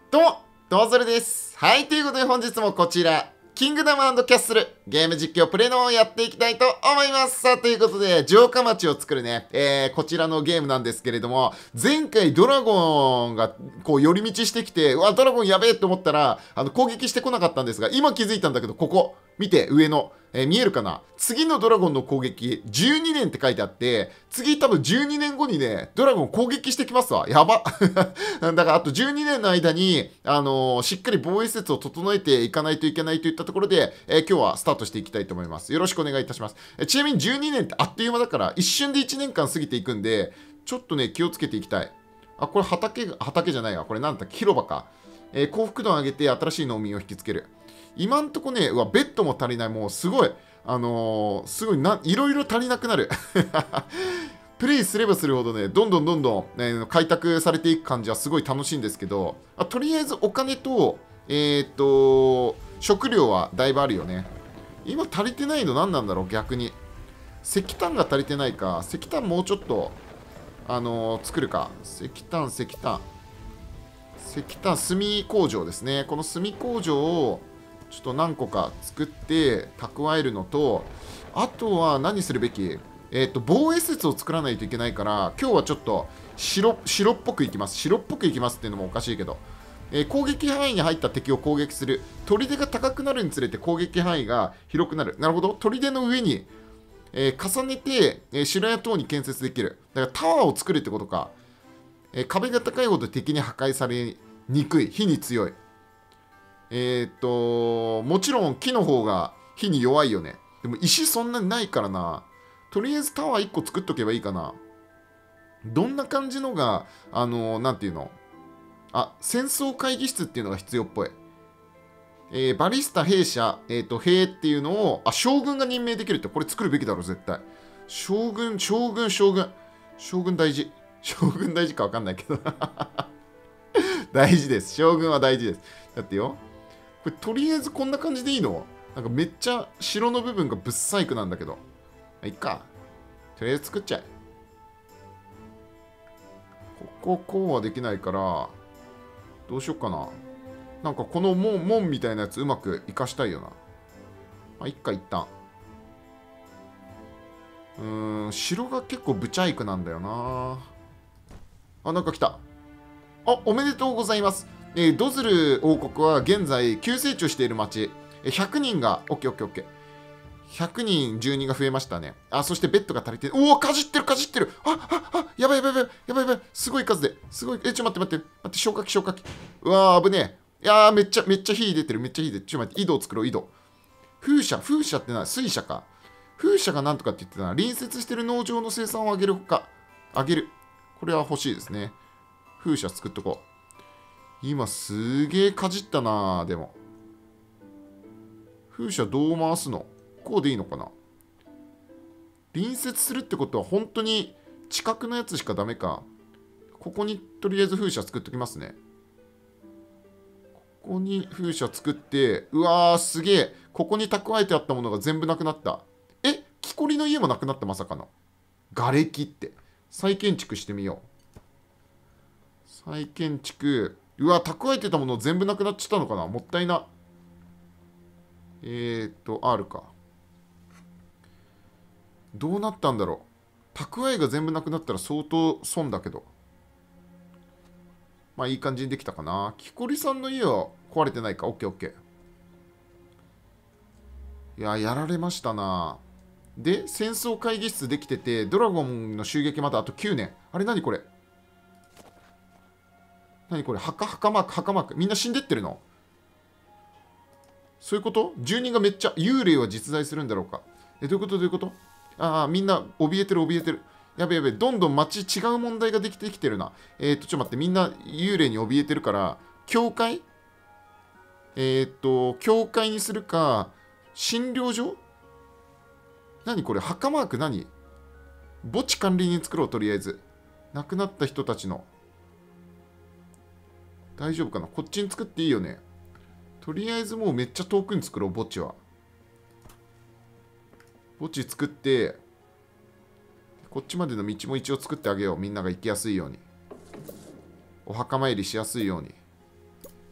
どうも、どうぞるです。はい、ということで本日もこちら、キングダム&キャッスル、ゲーム実況プレイの方をやっていきたいと思います。さあ、ということで、城下町を作るね、こちらのゲームなんですけれども、前回ドラゴンがこう寄り道してきて、うわ、ドラゴンやべえって思ったら、攻撃してこなかったんですが、今気づいたんだけど、ここ、見て、上の。見えるかな。次のドラゴンの攻撃、12年って書いてあって、次多分12年後にね、ドラゴン攻撃してきますわ。やば。だからあと12年の間に、しっかり防衛施設を整えていかないといけないといったところで、今日はスタートしていきたいと思います。よろしくお願いいたします。ちなみに12年ってあっという間だから、一瞬で1年間過ぎていくんで、ちょっとね、気をつけていきたい。あ、これ畑じゃないわ。これなんだっけ、広場か。幸福度を上げて新しい農民を引きつける。今んとこね、うわ、ベッドも足りない。もうすごい、すごいいろいろ足りなくなる。プレイすればするほどね、どんどん、開拓されていく感じはすごい楽しいんですけど、とりあえずお金と、食料はだいぶあるよね。今足りてないの何なんだろう、逆に。石炭が足りてないか。石炭もうちょっと、作るか。石炭、炭工場ですね。この炭工場を、ちょっと何個か作って蓄えるのと、あとは何するべき？防衛施設を作らないといけないから、今日はちょっと白っぽくいきます。白っぽくいきますっていうのもおかしいけど、攻撃範囲に入った敵を攻撃する。砦が高くなるにつれて攻撃範囲が広くなる。なるほど。砦の上に、重ねて、城や塔に建設できる。だからタワーを作るってことか。壁が高いほど敵に破壊されにくい。火に強い。もちろん木の方が火に弱いよね。でも石そんなにないからな。とりあえずタワー1個作っとけばいいかな。どんな感じのが、なんていうの？戦争会議室っていうのが必要っぽい。バリスタ、兵舎、兵っていうのを、将軍が任命できるって、これ作るべきだろ、絶対。将軍大事。将軍大事かわかんないけど。大事です。将軍は大事です。だってよ。これとりあえずこんな感じでいいの？なんかめっちゃ城の部分がぶっ細工なんだけど。いっか。とりあえず作っちゃえ。こうはできないから、どうしよっかな。なんかこの門みたいなやつうまく活かしたいよな。いっか、一旦。城が結構ブチャイクなんだよな。なんか来た。おめでとうございます。ドズル王国は現在急成長している町。100人が、オッケー。100人、住人が増えましたね。そしてベッドが足りてる。おお、かじってる。やばい。すごい数で。すごい。待って。消火器。うわー、危ねえ。いやー、めっちゃ火出てる。ちょっと待って、井戸を作ろう、井戸。風車ってのは水車か。風車がなんとかって言ってたな。隣接してる農場の生産を上げるほか。上げる。これは欲しいですね。風車作っとこう。今すげえかじったな。でも風車どう回すの？こうでいいのかな？隣接するってことは本当に近くのやつしかダメか。ここにとりあえず風車作っときますね。ここに風車作って、うわーすげえ。ここに蓄えてあったものが全部なくなった。木こりの家もなくなった、まさかの。瓦礫って。再建築してみよう。再建築。うわ、蓄えてたもの全部なくなっちゃったのかな？もったいな。R か。どうなったんだろう。蓄えが全部なくなったら相当損だけど。まあいい感じにできたかな。木こりさんの家は壊れてないか。オッケー。いや、やられましたな。で、戦争会議室できてて、ドラゴンの襲撃まだあと9年。あれ何これ？墓マーク。みんな死んでってるの？そういうこと？住人がめっちゃ幽霊は実在するんだろうか。どういうこと？みんな怯えてる。やべ。どんどん街違う問題ができてきてるな。ちょっと待って、みんな幽霊に怯えてるから、教会教会にするか、診療所？何これ？墓マーク何？墓地管理人作ろう、とりあえず。亡くなった人たちの。大丈夫かな？こっちに作っていいよね。とりあえずもうめっちゃ遠くに作ろう、墓地は。墓地作って、こっちまでの道も一応作ってあげよう。みんなが行きやすいように。お墓参りしやすいように。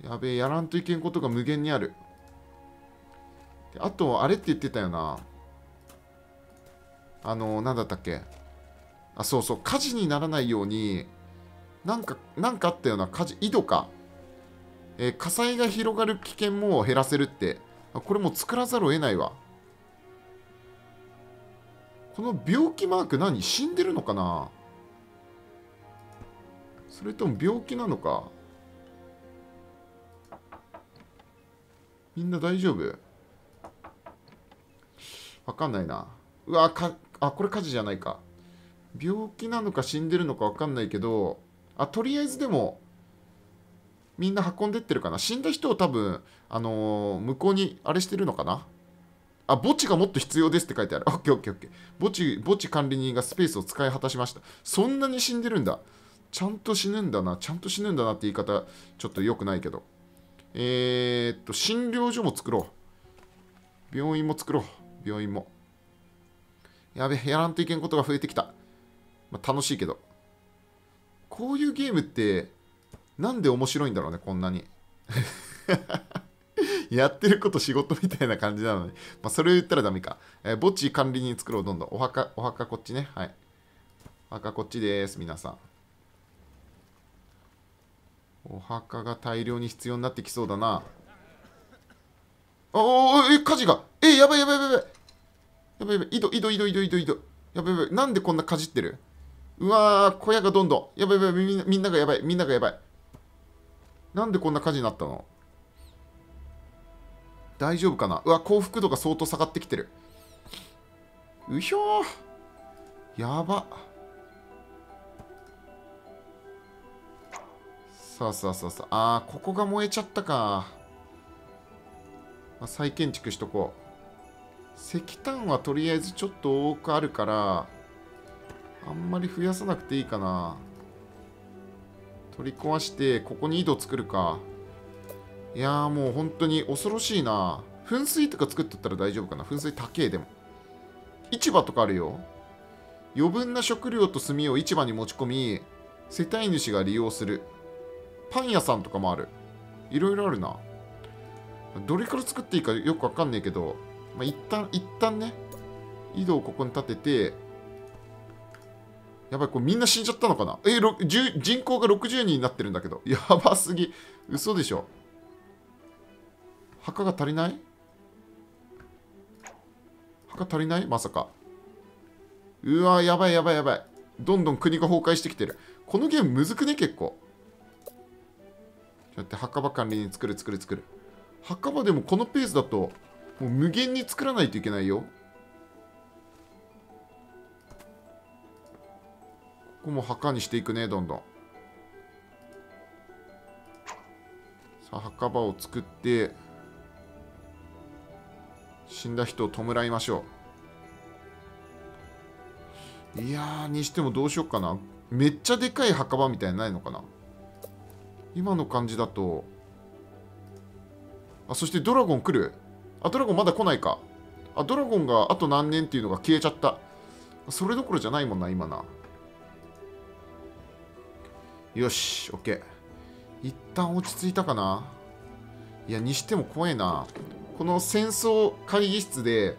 やべえ、やらんといけんことが無限にある。あと、あれって言ってたよな。なんだったっけ。あ、そうそう、火事にならないように、なんかあったような、井戸か。火災が広がる危険も減らせるって。これもう作らざるを得ないわ。この病気マーク何？死んでるのかな？それとも病気なのか？みんな大丈夫？わかんないな。うわ、これ火事じゃないか。病気なのか死んでるのかわかんないけど、とりあえずでも、みんな運んでってるかな。死んだ人を多分、向こうにあれしてるのかな。墓地がもっと必要ですって書いてある。オッケーオッケーオッケー。墓地管理人がスペースを使い果たしました。そんなに死んでるんだ。ちゃんと死ぬんだなって言い方、ちょっと良くないけど。診療所も作ろう。病院も作ろう。病院も。やべ、やらんといけんことが増えてきた。楽しいけど。こういうゲームって、なんで面白いんだろうね、こんなに。やってること仕事みたいな感じなのに。それを言ったらダメか。墓地管理人作ろう、どんどん。お墓こっちね。はい。お墓こっちです、皆さん。お墓が大量に必要になってきそうだな。火事が。やばい。やばい。井戸。やばい。なんでこんなかじってる？うわー、小屋がどんどん。やばい。みんながやばい。なんでこんな火事になったの？大丈夫かな？うわ、幸福度が相当下がってきてる。うひょー。やば。さあ。ここが燃えちゃったか。再建築しとこう。石炭はとりあえずちょっと多くあるから、あんまり増やさなくていいかな。取り壊して、ここに井戸作るか。いやーもう本当に恐ろしいな。噴水とか作っとったら大丈夫かな。噴水高えでも。市場とかあるよ。余分な食料と炭を市場に持ち込み、世帯主が利用する。パン屋さんとかもある。いろいろあるな。どれから作っていいかよくわかんないけど、一旦ね、井戸をここに立てて、やばい、これみんな死んじゃったのかな？人口が60人になってるんだけど。やばすぎ。嘘でしょ。墓が足りない？墓足りない？まさか。うわ、やばい。どんどん国が崩壊してきてる。このゲームむずくね、結構。だって墓場管理に作る。墓場でもこのペースだと、もう無限に作らないといけないよ。ここも墓にしていくね、どんどん。さあ、墓場を作って、死んだ人を弔いましょう。いやー、にしてもどうしよっかな。めっちゃでかい墓場みたいなのないのかな。今の感じだと、そしてドラゴン来る？ドラゴンまだ来ないか。ドラゴンがあと何年っていうのが消えちゃった。それどころじゃないもんな、今な。よし、オッケー。一旦落ち着いたかな。いや、にしても怖いな。この戦争会議室で、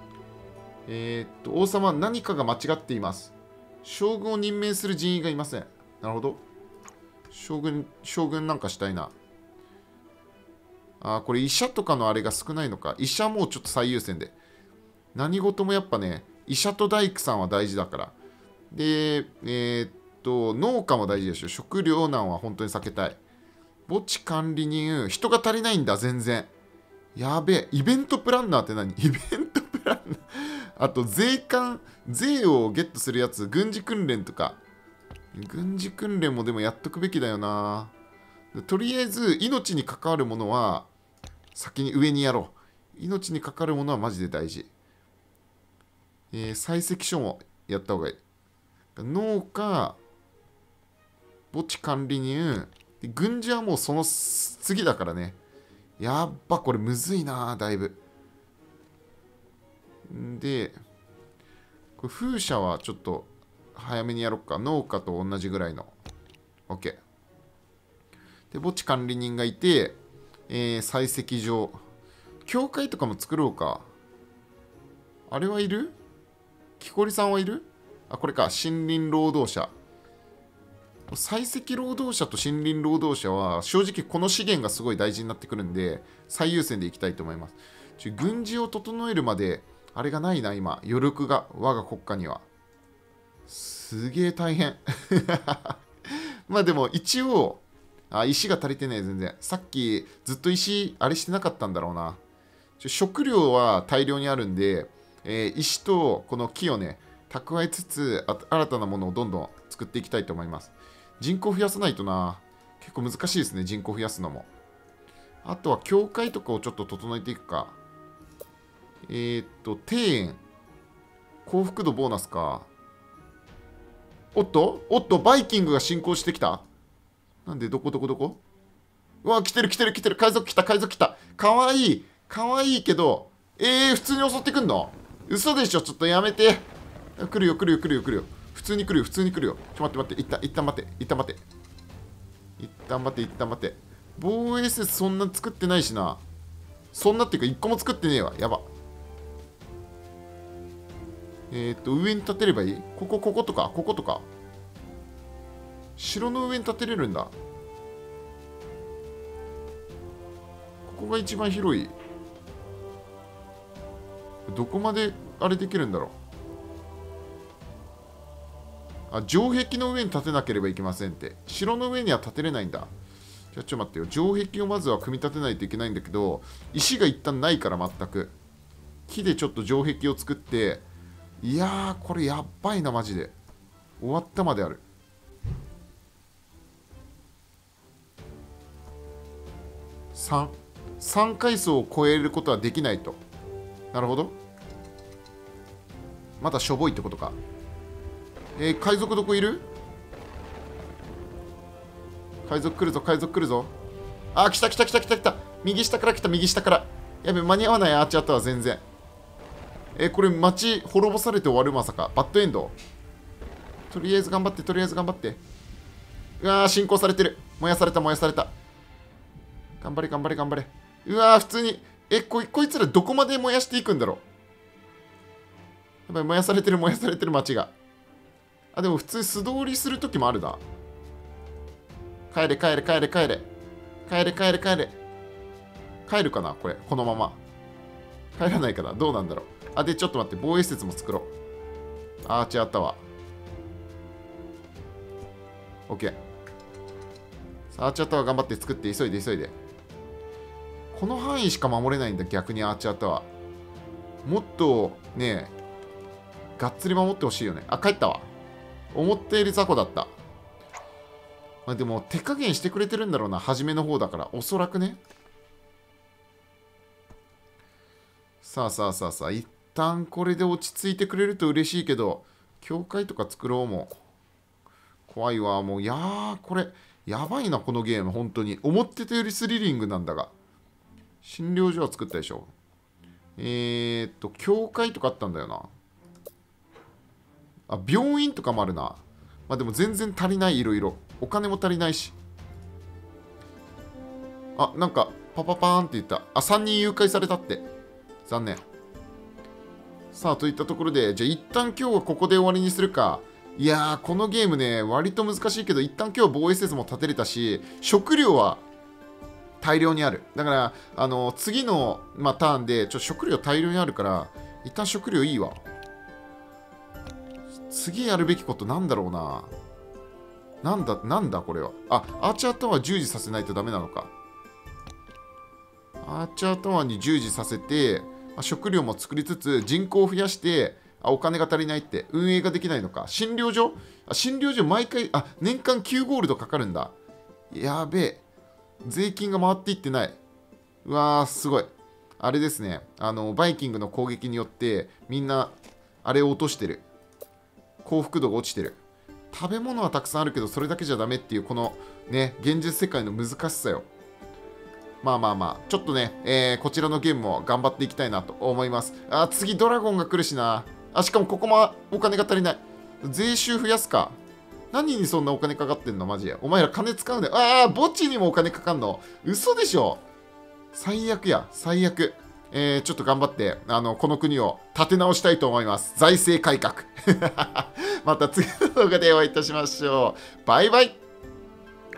王様、何かが間違っています。将軍を任命する人員がいません。なるほど。将軍なんかしたいな。これ医者とかのあれが少ないのか。医者もうちょっと最優先で。何事もやっぱね、医者と大工さんは大事だから。で、農家も大事でしょ。食糧難は本当に避けたい。墓地管理人、人が足りないんだ、全然。やべえ、イベントプランナーって何？イベントプランナーあと、税をゲットするやつ、軍事訓練とか。軍事訓練もでもやっとくべきだよな。とりあえず、命に関わるものは、先に上にやろう。命に関わるものはマジで大事。採石書もやった方がいい。農家、墓地管理人、軍事はもうその次だからね。やっぱこれむずいな、だいぶ。で、これ風車はちょっと早めにやろっか。農家と同じぐらいの。OK。 で、墓地管理人がいて、採石場。教会とかも作ろうか。あれはいる？木こりさんはいる？あ、これか。森林労働者。採石労働者と森林労働者は、正直この資源がすごい大事になってくるんで、最優先でいきたいと思います。軍事を整えるまで、あれがないな、今。余力が、我が国家には。すげえ大変。まあでも、一応、石が足りてねえ、全然。さっき、ずっと石、あれしてなかったんだろうな。食料は大量にあるんで、石とこの木をね、蓄えつつ、新たなものをどんどん作っていきたいと思います。人口増やさないとな。結構難しいですね、人口増やすのも。あとは、教会とかをちょっと整えていくか。庭園。幸福度ボーナスか。おっと、バイキングが進行してきた。なんで、どこうわ、来てる。海賊来た。かわいいけど、普通に襲ってくんの？嘘でしょ、ちょっとやめて。来るよ。普通に来るよ。ちょ、待って。一旦待て。防衛施設そんな作ってないしな。そんなっていうか、一個も作ってねえわ。やば。上に建てればいい？こことか。城の上に建てれるんだ。ここが一番広い。どこまであれできるんだろう。城壁の上に建てなければいけませんって。城の上には建てれないんだ。じゃあちょっと待ってよ。城壁をまずは組み立てないといけないんだけど、石が一旦ないから全く。木でちょっと城壁を作って、いやー、これやっばいな、マジで。終わったまである。3階層を超えることはできないと。なるほど。まだしょぼいってことか。海賊どこいる？海賊来るぞ。来た。右下から。やべ、間に合わない、アーチャーとは全然。これ街滅ぼされて終わる、まさか。バッドエンド。とりあえず頑張って。うわー、進行されてる。燃やされた。頑張れ。うわー、普通に。こいつらどこまで燃やしていくんだろう。やばい、燃やされてる街が。でも普通素通りするときもあるな。帰れ。帰るかなこれ、このまま。帰らないかな、どうなんだろう。で、ちょっと待って、防衛施設も作ろう。アーチャータワー。OK。アーチャータワー頑張って作って、急いで。この範囲しか守れないんだ、逆にアーチャータワー。もっと、ねがっつり守ってほしいよね。帰ったわ。思ったより雑魚だった。でも、手加減してくれてるんだろうな、初めの方だから。おそらくね。さあ。一旦これで落ち着いてくれると嬉しいけど、教会とか作ろうも。怖いわ、もう。これ、やばいな、このゲーム、本当に。思ってたよりスリリングなんだが。診療所は作ったでしょ。教会とかあったんだよな。病院とかもあるな。でも全然足りない、いろいろ。お金も足りないし。なんか、パーンって言った。3人誘拐されたって。残念。さあ、といったところで、じゃあ一旦今日はここで終わりにするか。いやー、このゲームね、割と難しいけど、一旦今日防衛施設も建てれたし、食料は大量にある。だから、次の、ターンで、食料大量にあるから、一旦食料いいわ。次やるべきことなんだろうな。なんだこれは。アーチャータワー従事させないとダメなのか。アーチャータワーに従事させて、食料も作りつつ、人口を増やして、お金が足りないって、運営ができないのか。診療所毎回、年間9ゴールドかかるんだ。やべえ。税金が回っていってない。うわー、すごい。あれですね。バイキングの攻撃によって、みんな、あれを落としてる。幸福度が落ちてる。食べ物はたくさんあるけど、それだけじゃダメっていう、この、ね、現実世界の難しさよ。ちょっとね、こちらのゲームも頑張っていきたいなと思います。次ドラゴンが来るしな。しかもここもお金が足りない。税収増やすか。 何にそんなお金かかってんのマジで。お前ら金使うね。ああ、墓地にもお金かかんの。嘘でしょ。最悪や、最悪。ちょっと頑張って、この国を立て直したいと思います。財政改革。また次の動画でお会いいたしましょう。バイバイ。